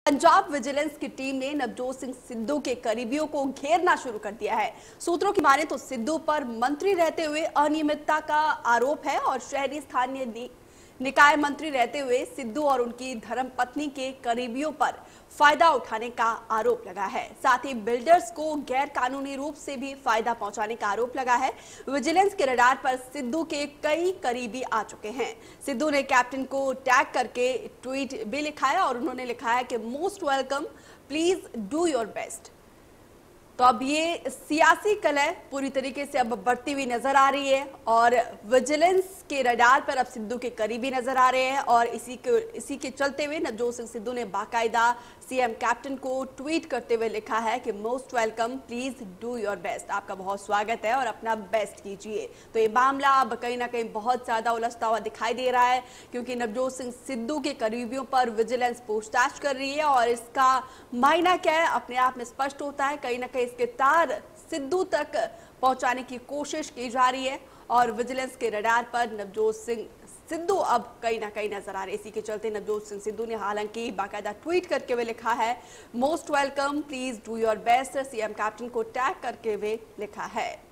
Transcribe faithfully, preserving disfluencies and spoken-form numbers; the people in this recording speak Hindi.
पंजाब विजिलेंस की टीम ने नवजोत सिंह सिद्धू के करीबियों को घेरना शुरू कर दिया है। सूत्रों की माने तो सिद्धू पर मंत्री रहते हुए अनियमितता का आरोप है और शहरी स्थानीय निकाय मंत्री रहते हुए सिद्धू और उनकी धर्मपत्नी के करीबियों पर फायदा उठाने का आरोप लगा है। साथ ही बिल्डर्स को गैर कानूनी रूप से भी फायदा पहुंचाने का आरोप लगा है। विजिलेंस के रडार पर सिद्धू के कई करीबी आ चुके हैं। सिद्धू ने कैप्टन को टैग करके ट्वीट भी लिखा है और उन्होंने लिखा है कि most welcome, please do your best. तो अब ये सियासी कलह पूरी तरीके से अब बढ़ती हुई नजर आ रही है और विजिलेंस के रडार पर अब सिद्धू के करीबी नजर आ रहे हैं और इसी के इसी के चलते हुए नवजोत सिंह सिद्धू ने बाकायदा सीएम कैप्टन को ट्वीट करते हुए लिखा है कि most welcome, please do your best. आपका बहुत स्वागत है और अपना बेस्ट कीजिए। तो ये मामला अब कहीं ना कहीं बहुत ज्यादा उलझता हुआ दिखाई दे रहा है क्योंकि नवजोत सिंह सिद्धू के करीबियों पर विजिलेंस पूछताछ कर रही है और इसका मायना क्या है अपने आप में स्पष्ट होता है। कहीं ना कहीं इसके तार सिद्धू तक पहुंचाने की कोशिश की जा रही है और विजिलेंस के रडार पर नवजोत सिंह सिद्धू अब कहीं ना कहीं नजर आ रहे। इसी के चलते नवजोत सिंह सिद्धू ने हालांकि बाकायदा ट्वीट करके हुए लिखा है most welcome, please do your best. CM captain को टैग करके हुए लिखा है।